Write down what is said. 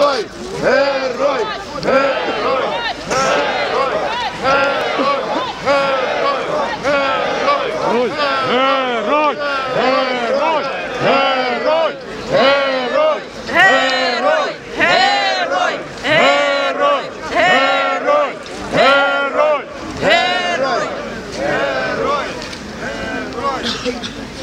Герой! Герой! Герой! Герой! Герой! Герой! Герой! Герой! Герой! Герой! Герой! Герой! Герой! Герой! Герой! Герой! Герой! Герой!